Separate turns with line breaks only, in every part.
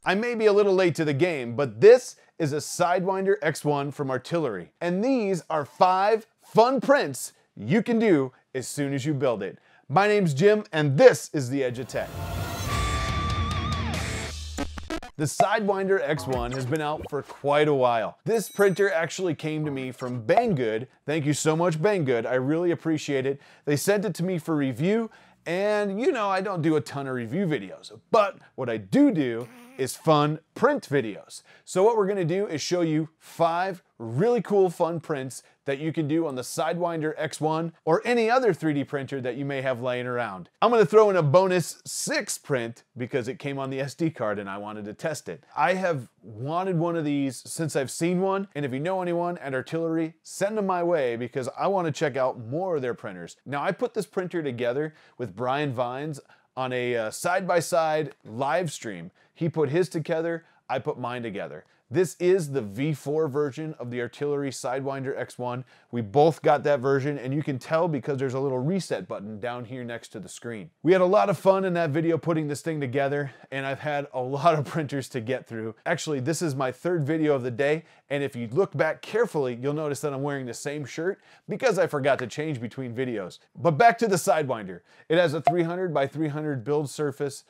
I may be a little late to the game, but this is a Sidewinder X1 from Artillery. And these are 5 fun prints you can do as soon as you build it. My name's Jim, and this is The Edge of Tech. The Sidewinder X1 has been out for quite a while. This printer actually came to me from Banggood. Thank you so much, Banggood. I really appreciate it. They sent it to me for review, and you know I don't do a ton of review videos, but what I do is fun print videos. So what we're gonna do is show you 5 really cool fun prints that you can do on the Sidewinder X1 or any other 3D printer that you may have laying around. I'm gonna throw in a bonus 6 print because it came on the SD card and I wanted to test it. I have wanted one of these since I've seen one, and if you know anyone at Artillery, send them my way because I wanna check out more of their printers. Now I put this printer together with Brian Vines on a side-by-side live stream. He put his together, I put mine together. This is the V4 version of the Artillery Sidewinder X1. We both got that version, and you can tell because there's a little reset button down here next to the screen. We had a lot of fun in that video putting this thing together, and I've had a lot of printers to get through. Actually, this is my 3rd video of the day, and if you look back carefully, you'll notice that I'm wearing the same shirt because I forgot to change between videos. But back to the Sidewinder. It has a 300 by 300 build surface,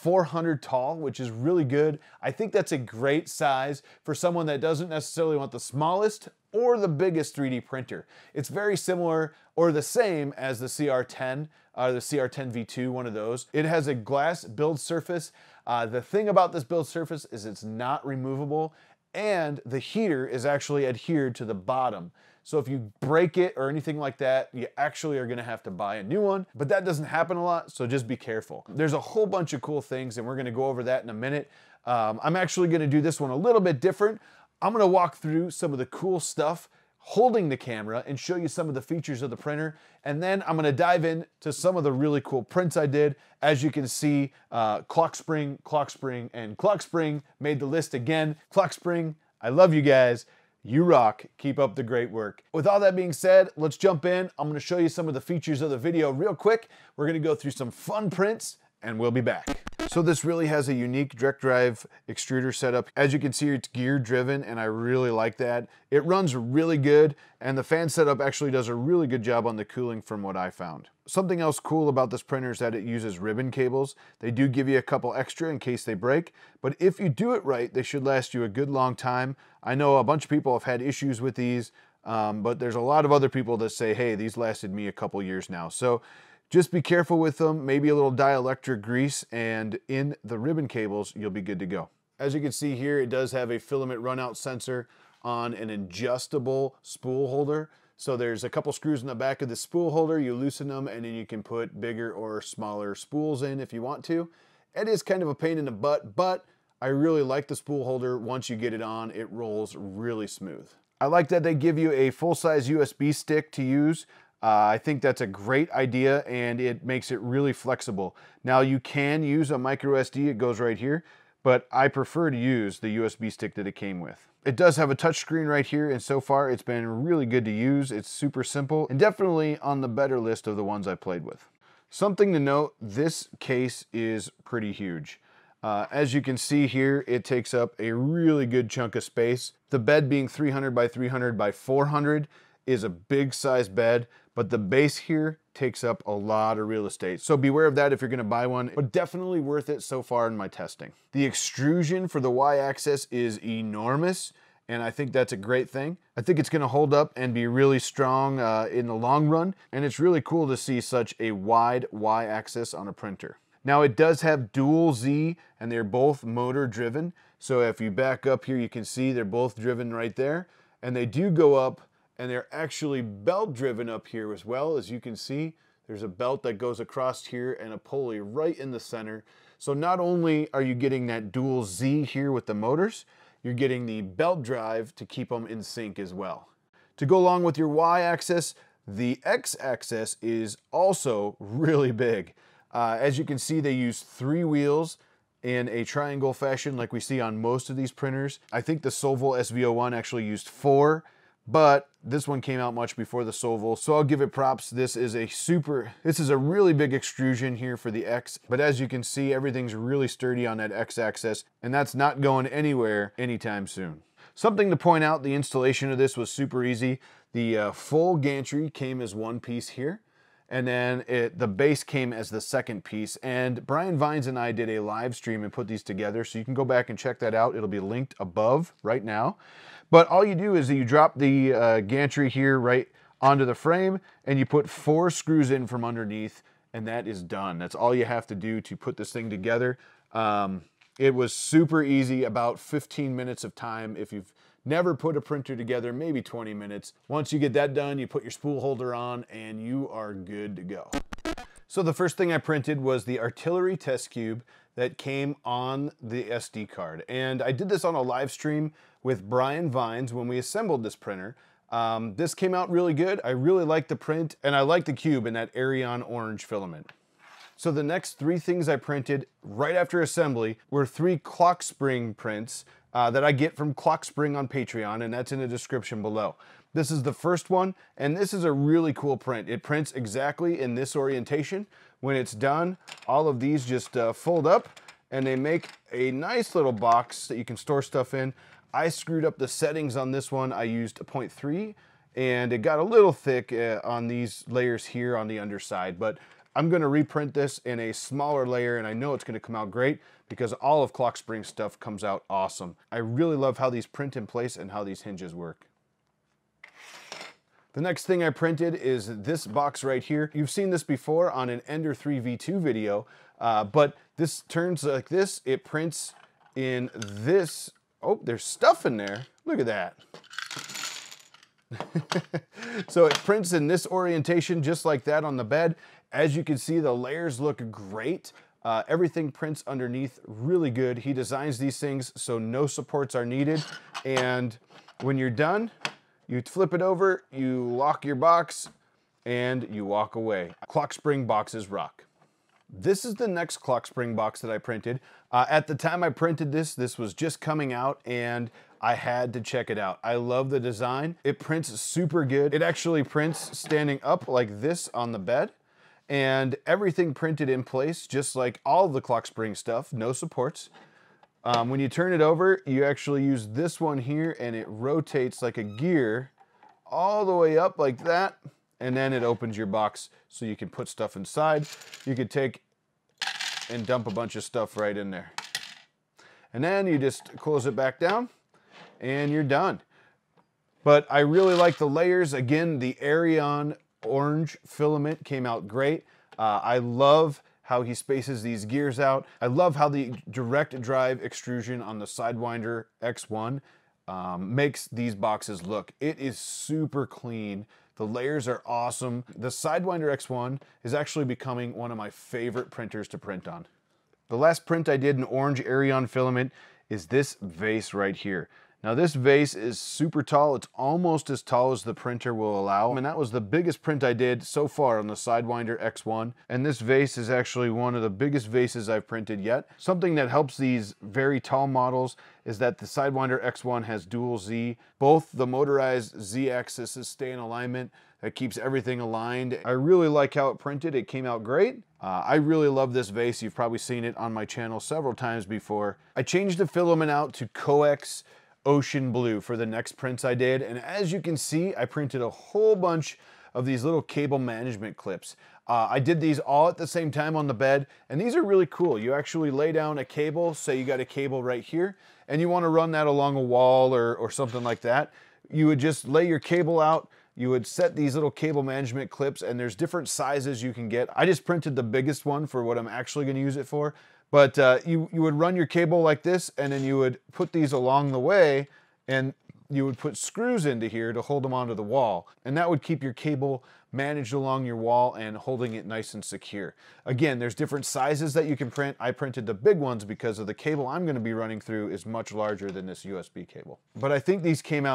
400 tall, which is really good. I think that's a great size for someone that doesn't necessarily want the smallest or the biggest 3D printer. It's very similar or the same as the CR10, the CR10 V2, one of those. It has a glass build surface. The thing about this build surface is it's not removable, and the heater is actually adhered to the bottom. So if you break it or anything like that, you actually are gonna have to buy a new one, but that doesn't happen a lot, so just be careful. There's a whole bunch of cool things, and we're gonna go over that in a minute. I'm actually gonna do this one a little bit different. I'm gonna walk through some of the cool stuff holding the camera and show you some of the features of the printer, and then I'm gonna dive into some of the really cool prints I did. As you can see, Clockspring, and Clockspring made the list again. Clockspring, I love you guys. You rock. Keep up the great work. With all that being said, let's jump in. I'm gonna show you some of the features of the video real quick. We're gonna go through some fun prints, and we'll be back. So this really has a unique direct drive extruder setup. As you can see, it's gear driven, and I really like that. It runs really good, and the fan setup actually does a really good job on the cooling from what I found. Something else cool about this printer is that it uses ribbon cables. They do give you a couple extra in case they break, but if you do it right, they should last you a good long time. I know a bunch of people have had issues with these, but there's a lot of other people that say, hey, these lasted me a couple years now. So just be careful with them, maybe a little dielectric grease, and in the ribbon cables, you'll be good to go. As you can see here, it does have a filament runout sensor on an adjustable spool holder. So there's a couple screws in the back of the spool holder, you loosen them, and then you can put bigger or smaller spools in if you want to. It is kind of a pain in the butt, but I really like the spool holder. Once you get it on, it rolls really smooth. I like that they give you a full-size USB stick to use. I think that's a great idea, and it makes it really flexible. Now you can use a micro SD, it goes right here, but I prefer to use the USB stick that it came with. It does have a touch screen right here, and so far it's been really good to use. It's super simple and definitely on the better list of the ones I played with. Something to note, this case is pretty huge. As you can see here, it takes up a really good chunk of space. The bed being 300 by 300 by 400 is a big size bed, but the base here takes up a lot of real estate. So beware of that if you're gonna buy one, but definitely worth it so far in my testing. The extrusion for the Y-axis is enormous, and I think that's a great thing. I think it's gonna hold up and be really strong in the long run, and it's really cool to see such a wide Y-axis on a printer. Now it does have dual Z, and they're both motor driven. So if you back up here, you can see they're both driven right there, and they do go up, and they're actually belt driven up here as well. As you can see, there's a belt that goes across here and a pulley right in the center. So not only are you getting that dual Z here with the motors, you're getting the belt drive to keep them in sync as well. To go along with your Y-axis, the X-axis is also really big. As you can see, they use 3 wheels in a triangle fashion like we see on most of these printers. I think the Solvol SV01 actually used 4, but this one came out much before the Soval, so I'll give it props. This is a really big extrusion here for the X, but as you can see, everything's really sturdy on that X axis, and that's not going anywhere anytime soon. Something to point out, the installation of this was super easy. The full gantry came as one piece here, and then the base came as the second piece. And Brian Vines and I did a live stream and put these together, so you can go back and check that out. It'll be linked above right now. But all you do is you drop the gantry here right onto the frame, and you put 4 screws in from underneath, and that is done. That's all you have to do to put this thing together. It was super easy, about 15 minutes of time. If you've never put a printer together, maybe 20 minutes. Once you get that done, you put your spool holder on and you are good to go. So the first thing I printed was the artillery test cube that came on the SD card. And I did this on a live stream with Brian Vines when we assembled this printer. This came out really good. I really like the print, and I like the cube in that Arion orange filament. So the next 3 things I printed right after assembly were 3 Clockspring prints that I get from Clockspring on Patreon, and that's in the description below. This is the first one, and this is a really cool print. It prints exactly in this orientation. When it's done, all of these just fold up, and they make a nice little box that you can store stuff in. I screwed up the settings on this one. I used a 0.3, and it got a little thick on these layers here on the underside, but I'm going to reprint this in a smaller layer, and I know it's going to come out great because all of Clockspring stuff comes out awesome. I really love how these print in place and how these hinges work. The next thing I printed is this box right here. You've seen this before on an Ender 3 V2 video, but this turns like this. It prints in this. Oh, there's stuff in there. Look at that. So it prints in this orientation just like that on the bed. As you can see, the layers look great. Everything prints underneath really good. He designs these things so no supports are needed. And when you're done, you flip it over, you lock your box, and you walk away. Clockspring boxes rock. This is the next Clockspring box that I printed. At the time I printed this, this was just coming out, and I had to check it out. I love the design. It prints super good. It actually prints standing up like this on the bed, and everything printed in place, just like all of the Clockspring stuff, no supports. When you turn it over, you actually use this one here, and it rotates like a gear all the way up like that, and then it opens your box so you can put stuff inside. You could take and dump a bunch of stuff right in there. And then you just close it back down, and you're done. But I really like the layers. Again, the Arion orange filament came out great. I love how he spaces these gears out. I love how the direct drive extrusion on the Sidewinder X1 makes these boxes look. It is super clean. The layers are awesome. The Sidewinder X1 is actually becoming one of my favorite printers to print on. The last print I did in orange Arion filament is this vase right here. Now this vase is super tall. It's almost as tall as the printer will allow. And that was the biggest print I did so far on the Sidewinder X1. And this vase is actually one of the biggest vases I've printed yet. Something that helps these very tall models is that the Sidewinder X1 has dual Z. Both the motorized Z axis stay in alignment. That keeps everything aligned. I really like how it printed. It came out great. I really love this vase. You've probably seen it on my channel several times before. I changed the filament out to Coex Ocean Blue for the next prints I did, and as you can see, I printed a whole bunch of these little cable management clips. I did these all at the same time on the bed, and these are really cool. You actually lay down a cable, say you got a cable right here, and you want to run that along a wall or something like that. You would just lay your cable out, you would set these little cable management clips, and there's different sizes you can get. I just printed the biggest one for what I'm actually going to use it for. But you would run your cable like this, and then you would put these along the way, and you would put screws into here to hold them onto the wall. And that would keep your cable managed along your wall and holding it nice and secure. Again, there's different sizes that you can print. I printed the big ones because of the cable I'm going to be running through is much larger than this USB cable. But I think these came out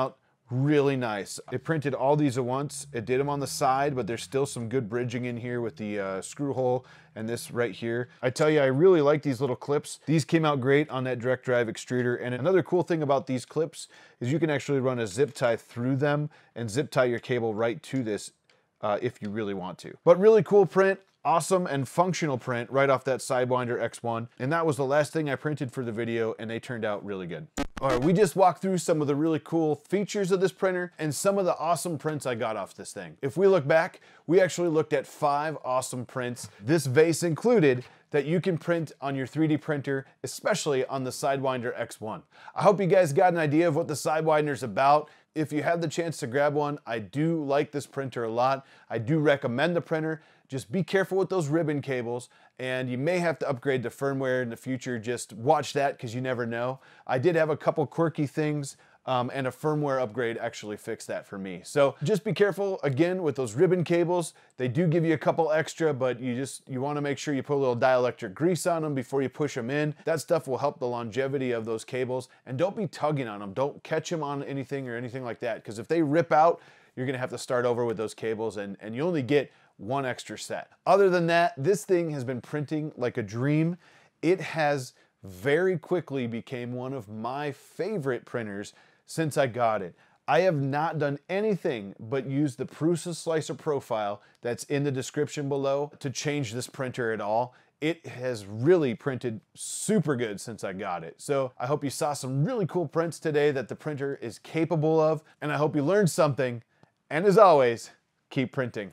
really nice. It printed all these at once. It did them on the side, but there's still some good bridging in here with the screw hole and this right here. I tell you, I really like these little clips. These came out great on that direct drive extruder. And another cool thing about these clips is you can actually run a zip tie through them and zip tie your cable right to this if you really want to. But really cool print. Awesome and functional print right off that Sidewinder X1. And that was the last thing I printed for the video, and they turned out really good. All right, we just walked through some of the really cool features of this printer and some of the awesome prints I got off this thing. If we look back, we actually looked at 5 awesome prints, this vase included, that you can print on your 3D printer, especially on the Sidewinder X1. I hope you guys got an idea of what the Sidewinder's about. If you have the chance to grab one, I do like this printer a lot. I do recommend the printer. Just be careful with those ribbon cables, and you may have to upgrade the firmware in the future. Just watch that because you never know. I did have a couple quirky things, and a firmware upgrade actually fixed that for me. So just be careful again with those ribbon cables. They do give you a couple extra, but you want to make sure you put a little dielectric grease on them before you push them in. That stuff will help the longevity of those cables, and don't be tugging on them. Don't catch them on anything or anything like that, because if they rip out, you're gonna have to start over with those cables, and you only get one extra set. Other than that, this thing has been printing like a dream. It has very quickly became one of my favorite printers since I got it. I have not done anything but use the Prusa Slicer profile that's in the description below to change this printer at all. It has really printed super good since I got it. So I hope you saw some really cool prints today that the printer is capable of, and I hope you learned something. And as always, keep printing.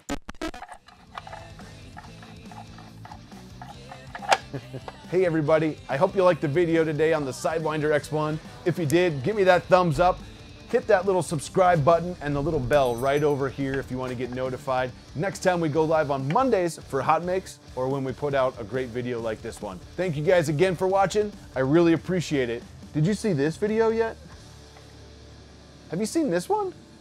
Hey everybody, I hope you liked the video today on the Sidewinder X1. If you did, give me that thumbs up. Hit that little subscribe button and the little bell right over here if you want to get notified next time we go live on Mondays for hot makes or when we put out a great video like this one. Thank you guys again for watching. I really appreciate it. Did you see this video yet? Have you seen this one?